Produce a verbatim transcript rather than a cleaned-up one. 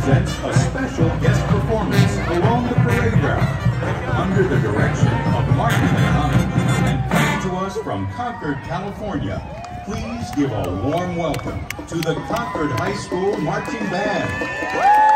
presents a special guest performance along the parade route under the direction of Martin Lejano, and coming to us from Concord, California. Please give a warm welcome to the Concord High School Marching Band.